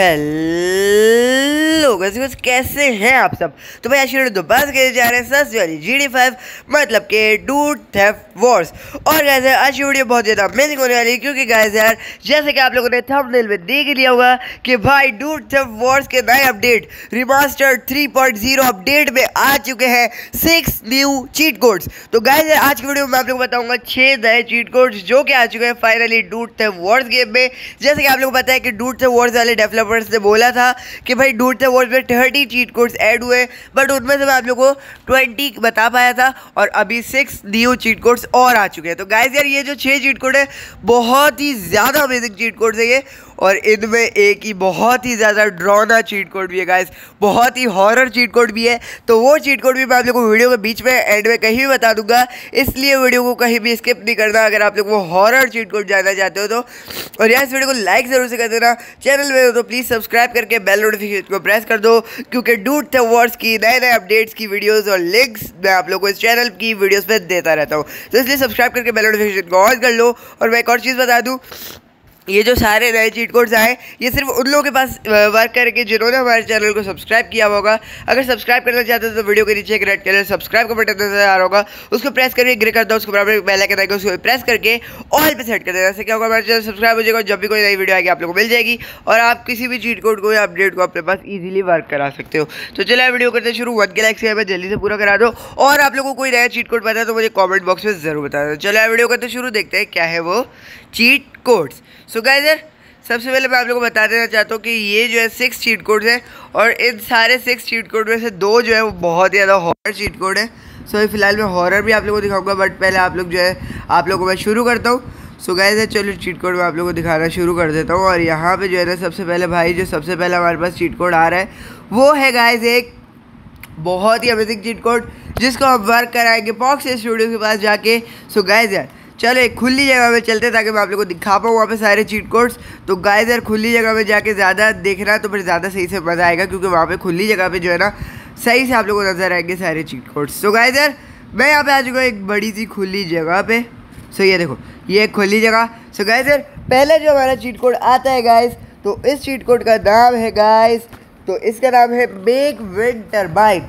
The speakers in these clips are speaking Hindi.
हेलो गाइस, कैसे हैं आप सब। तो भाई आज की वीडियो दोबारा के जा रहे हैं सबसे वाली GT5 मतलब के डूड थेफ्ट वॉर्स। और गाइस आज की वीडियो बहुत ज़्यादा अमेजिंग होने वाली है, क्योंकि गाइस यार जैसे कि आप लोगों ने थंबनेल में देख लिया होगा कि भाई डूड थेफ्ट वॉर्स के नए अपडेट रिमास्टर्ड 3.0 अपडेट में आ चुके हैं 6 न्यू चीट कोड्स। तो गाइस आज की वीडियो में आप लोगों को बताऊंगा 6 नए चीट कोड्स जो कि आ चुके हैं finally dude theft wars game में। जैसे कि आप लोगों को पता है कि डूड थेफ्ट वॉर्स वाले डेवलपर्स ने बोला था कि भाई डूड थेफ्ट वॉर्स में 30 चीट कोड्स ऐड हुए, बट उनमें से मैं आप लोगों को 20 बता पाया था और अभी 6 न्यू चीट कोड्स और आ चुके हैं। तो गाइस यार ये जो 6 चीट कोड है बहुत ही ज़्यादा अमेजिंग चीट कोड्स है ये, और इनमें एक ही बहुत ही ज़्यादा ड्रॉना चीट कोड भी है गाइस, बहुत ही हॉरर चीट कोड भी है। तो वो चीट कोड भी मैं आप लोगों को वीडियो के बीच में एंड में कहीं भी बता दूंगा, इसलिए वीडियो को कहीं भी स्किप नहीं करना अगर आप लोग वो हॉरर चीट कोड जानना चाहते हो तो। और यार इस वीडियो को लाइक ज़रूर से कर देना, चैनल में हो तो प्लीज़ सब्सक्राइब करके बेल नोटिफिकेशन को प्रेस कर दो, क्योंकि डूड थेफ्ट वॉर्स की नए नए अपडेट्स की वीडियोज़ और लिंक्स मैं आप लोग को इस चैनल की वीडियोज़ पर देता रहता हूँ। तो इसलिए सब्सक्राइब करके बेल नोटिफिकेशन को ऑन कर लो। और मैं एक और चीज़ बता दूँ, ये जो सारे नए चीट कोड्स आए ये सिर्फ उन लोगों के पास वर्क करके जिन्होंने हमारे चैनल को सब्सक्राइब किया होगा। अगर सब्सक्राइब करना चाहते हो तो वीडियो के नीचे एक रेड कलर सब्सक्राइब का बटन नजर आ रहा होगा, उसको प्रेस करके ग्रे कर दो, उसको बराबर बेल आइकन आएगा उसको प्रेस करके ऑल पे सेट कर देना। ऐसे क्या होगा, हमारे चैनल सब्सक्राइब हो जाएगा, जब भी कोई नई वीडियो आएगी आप लोगों को मिल जाएगी और आप किसी भी चीट कोड को या अपडेट को अपने पास ईजिली वर्क करा सकते हो। तो चलिए वीडियो करते शुरू। 1 गैलेक्सी में जल्दी से पूरा करा दो, और आप लोगों को कोई नया चीट कोड पता है तो मुझे कॉमेंट बॉक्स में ज़रूर बता दो। चलिए वीडियो करते शुरू, देखते हैं क्या है वो चीट कोड्स। सो गाइस यार सबसे पहले मैं आप लोगों को बता देना चाहता हूँ कि ये जो है 6 चीट कोड्स हैं, और इन सारे 6 चीट कोड में से 2 जो है वो बहुत ही ज़्यादा हॉरर चीट कोड है। सो फिलहाल मैं हॉरर भी आप लोगों को दिखाऊंगा, बट पहले आप लोग जो है आप लोगों को मैं शुरू करता हूँ। सो गाइस है चलो चीट कोड मैं आप लोगों को दिखाना शुरू कर देता हूँ। और यहाँ पे जो है ना सबसे पहले भाई जो सबसे पहले हमारे पास चीट कोड आ रहा है वो है गाइस एक बहुत ही अमेजिंग चीट कोड जिसको हम वर्क कराएंगे पॉक्स स्टूडियो के पास जाके। सो गाइस यार चलो एक खुली जगह में चलते ताकि मैं आप लोगों को दिखा पाऊँ वहाँ पे सारे चीट कोड्स। तो गाइस यार खुली जगह में जाके ज़्यादा देखना तो फिर ज़्यादा सही से मज़ा आएगा, क्योंकि वहाँ पे खुली जगह पे जो है ना सही से आप लोगों को नजर आएंगे सारे चीट कोड्स। तो गाइस यार मैं यहाँ पे आ चुका हूँ एक बड़ी सी खुली जगह पे। सो ये देखो ये एक खुली जगह। सो गाइस यार पहले जो हमारा चीट कोड आता है गाइस, तो इस चीट कोड का नाम है गाइस, तो इसका नाम है make wind turbine.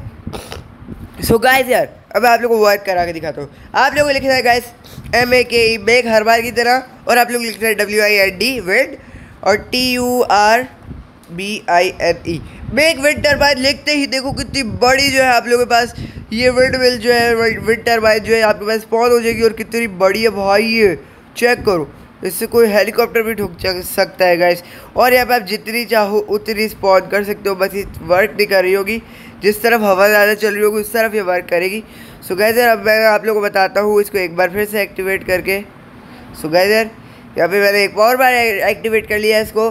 So guys यार अब आप लोगों को वर्क करा के दिखाता हूँ। आप लोगों को लिखना है गाइस MEKE मेक हर बार की तरह, और आप लोग लिखना है WIND विंड और TURBINE मेक विंड टरबाइन। लिखते ही देखो कितनी बड़ी जो है आप लोगों के पास ये विंड मिल जो है विंड टरबाइन जो है आपके पास स्पॉन हो जाएगी, और कितनी बड़ी है भाई ये चेक करो, इससे कोई हेलीकॉप्टर भी ठुक सकता है गाइस। और यहाँ पे आप जितनी चाहो उतनी स्पॉन कर सकते हो, बस ये वर्क नहीं कर रही होगी, जिस तरफ हवा ज़्यादा चल रही होगी उस तरफ ये वर्क करेगी। सो गाइस यार अब मैं आप लोगों को बताता हूँ इसको एक बार फिर से एक्टिवेट करके। सो गाइस यार यहाँ पे मैंने एक और बार एक्टिवेट कर लिया है इसको।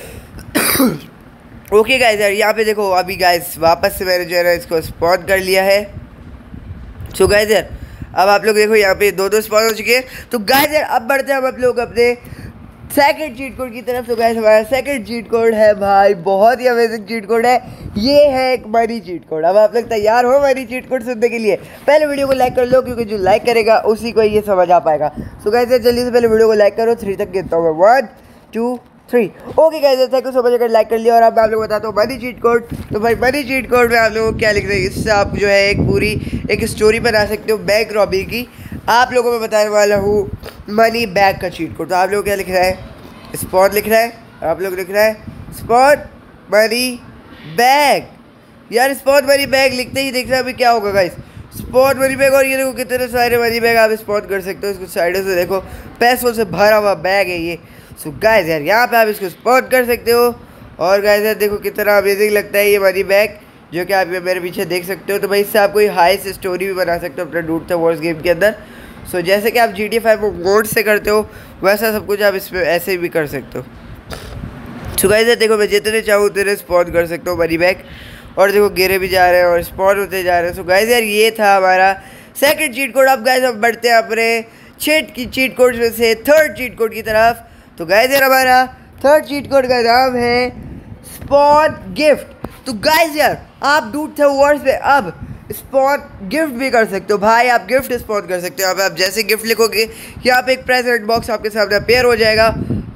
ओके गाइस यार यहाँ पे देखो अभी गाइस वापस से मैंने जो है ना इसको स्पॉन कर लिया है। सो गाइस यार अब आप लोग देखो यहाँ पे 2 स्पॉन हो चुके हैं। तो गाइस यार अब बढ़ते हैं हम आप लोग अपने सेकंड चीट कोड की तरफ। तो गाइस हमारा सेकंड चीट कोड है भाई बहुत ही अमेजिंग चीट कोड है, ये है एक मनी चीट कोड। अब आप लोग तैयार हो मनी चीट कोड सुनने के लिए? पहले वीडियो को लाइक कर लो, क्योंकि जो लाइक करेगा उसी को ये समझ आ पाएगा। सो गाइस जल्दी से पहले वीडियो को लाइक करो, 3 तक गिनता हूँ मैं, 1 2 3। Okay guys thank you so much अगर लाइक कर लिया। और अब मैं आप लोग बताता हूँ मनी चीट कोड। तो भाई मनी चीट कोड में आप लोगों को क्या लिखना है, इससे आप जो है एक पूरी एक स्टोरी बना सकते हो बैंक रॉबरी की। आप लोगों को मैं बताने वाला हूँ मनी बैग का चीट कोड। तो आप लोगों को क्या लिखना है, स्पॉन लिखना है, आप लोग लिखना है स्पॉन मनी बैग। यार स्पॉन मनी बैग लिखते ही देखना अभी क्या होगा गाइस, स्पॉन मनी बैग। और ये देखो कितने सारे मनी बैग आप स्पॉन कर सकते हो, इसको साइडों से देखो पैसों से भरा हुआ बैग है ये। सो गाइस यार यहाँ पे आप इसको स्पॉन कर सकते हो। और गाइस यार देखो कितना अमेजिंग लगता है ये मनी बैग, जो कि आप मेरे पीछे देख सकते हो। तो भाई इससे आप कोई हाई से स्टोरी भी बना सकते हो अपने डूड थेफ्ट वॉर्स गेम के अंदर। सो जैसे कि आप GT5 मोड से करते हो वैसा सब कुछ आप इसमें ऐसे भी कर सकते हो। सो गाइस देखो मैं जितने चाहूँ उतने स्पॉन कर सकता हूँ मनी बैग, और देखो गिरे भी जा रहे हैं और स्पॉन होते जा रहे हैं। सो गाइस यार ये था हमारा सेकंड चीट कोड। अब गाइस हम बढ़ते हैं अपने चीट कोड में से थर्ड चीट कोड की तरफ। तो गाइस यार हमारा थर्ड चीट कोड का नाम है स्पॉन गिफ्ट। तो गाइस यार आप डूड थेफ्ट वॉर्स में अब स्पॉन गिफ्ट भी कर सकते हो भाई, आप गिफ्ट स्पॉन कर सकते हो। अब आप जैसे गिफ्ट लिखोगे यहाँ पे एक प्रेजेंट बॉक्स आपके सामने अपेयर हो जाएगा,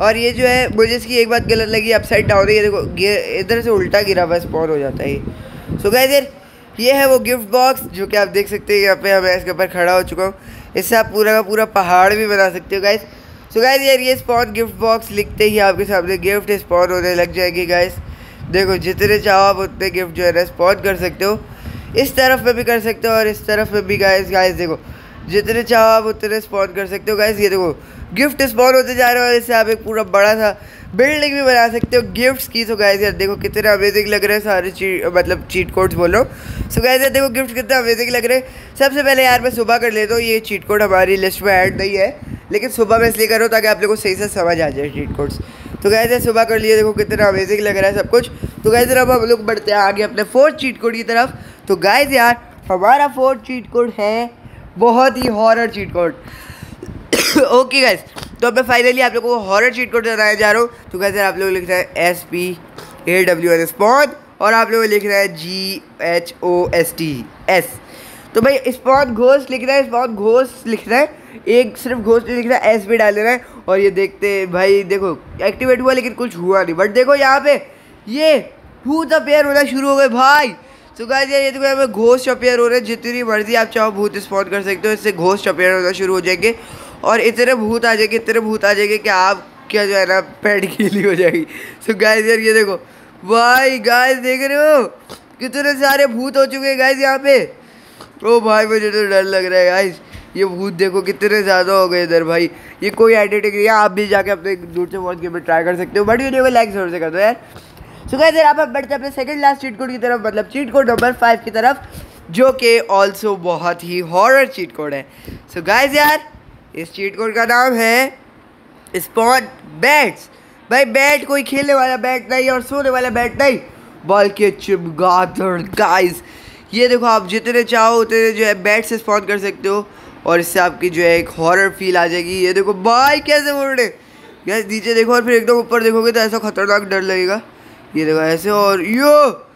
और ये जो है मुझे इसकी एक बात गलत लगी, अपसाइड डाउन है, ये देखो इधर से उल्टा गिरा हुआ स्पॉन हो जाता है ये। सो गाइस यार ये है वो गिफ्ट बॉक्स जो कि आप देख सकते हैं यहाँ पे मैं इसके ऊपर खड़ा हो चुका हूँ। इससे आप पूरा का पूरा पहाड़ भी बना सकते हो गाइस। सो गाइस यार ये स्पॉन गिफ्ट बॉक्स लिखते ही आपके सामने गिफ्ट स्पॉन होने लग जाएगी गाइस। देखो जितने चाहो आप उतने गिफ्ट जो है ना स्पॉन कर सकते हो, इस तरफ में भी कर सकते हो और इस तरफ में भी गाइस देखो जितने चाहो आप उतने स्पॉन कर सकते हो गाइस। ये देखो गिफ्ट स्पॉन होते जा रहे हो, इससे आप एक पूरा बड़ा सा बिल्डिंग भी बना सकते हो गिफ्ट्स की। सो गाइस यार देखो कितने अमेजिंग लग रहे हैं सारे मतलब चीट कोड्स बोल रहा हूँ। सो गाइस यार देखो गिफ्ट कितने अमेजिंग लग रहे हैं। सबसे पहले यार मैं सुबह कर लेता हूँ, ये चीट कोड हमारी लिस्ट में ऐड नहीं है लेकिन सुबह मैं इसलिए कर रहा हूँ ताकि आप लोगों को सही से समझ आ जाए चीट कोड्स। तो गाइस यार सुबह कर लिए, देखो कितना अमेजिंग लग रहा है सब कुछ। तो गाइस यार अब हम लोग बढ़ते हैं आगे अपने 4th चीट कोड की तरफ। तो गाइस यार हमारा 4th चीट कोड है बहुत ही horror cheat code. Okay guys तो अब मैं फाइनली आप लोगों को हॉरर चीट कोड बताने जा रहा हूँ। तो गाइस यार आप लोग लिख रहे हैं SPAWN स्पॉन और आप लोग लिख रहे हैं GHOSTS। तो भाई स्पॉन घोस्ट लिख रहा है, स्पॉन घोस्ट लिख रहा है, एक सिर्फ घोस्ट लिख रहा है, S भी डाल देना है। और ये देखते भाई देखो एक्टिवेट हुआ लेकिन कुछ हुआ नहीं, बट देखो यहाँ पे ये भूत अपेयर होना शुरू हो गए भाई। तो गाइस यार ये देखो यहाँ पे घोस्ट अपेयर हो रहे हैं, जितनी मर्जी आप चाहो भूत स्पॉन कर सकते हो, इससे घोस्ट अपेयर होना शुरू हो जाएंगे और इतने भूत आ जाएंगे कि आप क्या जो है ना पेट गीली हो जाएगी। तो गाइस यार ये देखो भाई गाइस देख रहे हो कितने सारे भूत हो चुके हैं गाइस यहाँ पे। ओ भाई मुझे तो डर लग रहा है गाइस, ये भूत देखो कितने ज़्यादा हो गए इधर भाई। ये कोई एडिटिंग नहीं है, आप भी जाके अपने दूर से वॉच गेम में ट्राई कर सकते हो, बट वीडियो को लाइक जरूर से कर दो यार। सो गाइस यार आप बढ़ते अपने सेकंड लास्ट चीट कोड की तरफ, मतलब चीट कोड नंबर 5 की तरफ, जो कि ऑल्सो बहुत ही हॉरर चीट कोड है। सो गाइस यार इस चीट कोड का नाम है स्पॉन बैट्स। भाई बैट कोई खेलने वाला बैट नहीं और सोने वाला बैट नहीं, बल्कि चमगादड़। गाइस ये देखो आप जितने चाहो उतने जो है बैट से स्पॉन कर सकते हो और इससे आपकी जो है एक हॉरर फील आ जाएगी। ये देखो भाई कैसे उड़ रहे गाइस, नीचे देखो और फिर एकदम ऊपर देखोगे तो ऐसा खतरनाक डर लगेगा। ये देखो ऐसे और यो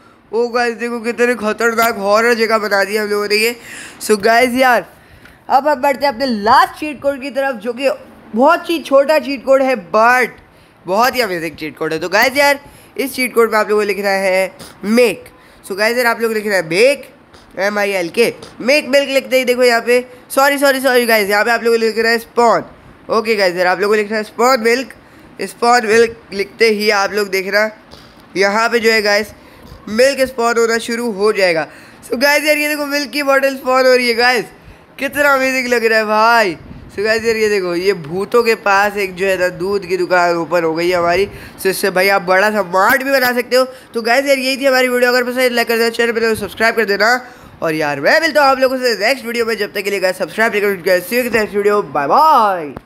ओ गाइस देखो कितने खतरनाक हॉरर जगह बना दी हम लोगों ने ये। सो गाइस यार अब हम बढ़ते हैं अपने लास्ट चीट कोड की तरफ, जो कि बहुत ही छोटा चीट कोड है बट बहुत ही अमेजिंग चीट कोड है। तो गाइस यार इस चीट कोड में आप लोगों को लिखना है मेक। सो गाइस यार आप लोग लिख रहे हैं मेक MILK, मेक मिल्क लिखते ही देखो यहाँ पे सॉरी गाइस यहाँ पे आप लोगों को लिख रहा है स्पॉन। ओके गाइस यार आप लोगों को लिखना है स्पॉन मिल्क। स्पॉन मिल्क लिखते ही आप लोग देखना यहाँ पे जो है गाइस मिल्क स्पॉन होना शुरू हो जाएगा। सो गाइस यार ये देखो मिल्क की बॉटल स्पॉन हो रही है गाइस, कितना अमेजिंग लग रहा है भाई। सो गाइस यार ये देखो ये भूतों के पास एक जो है ना दूध की दुकान ओपन हो गई है हमारी। सो इससे भाई आप बड़ा सा मार्ट भी बना सकते हो। तो गाइस यार यही थी हमारी वीडियो, अगर पसंद लाइक कर देना, चैनल पर सब्सक्राइब कर देना और यार मैं मिलता हूँ आप लोगों से नेक्स्ट वीडियो में। जब तक के लिए गाइस सब्सक्राइब कर नेक्स्ट वीडियो, बाय बाय।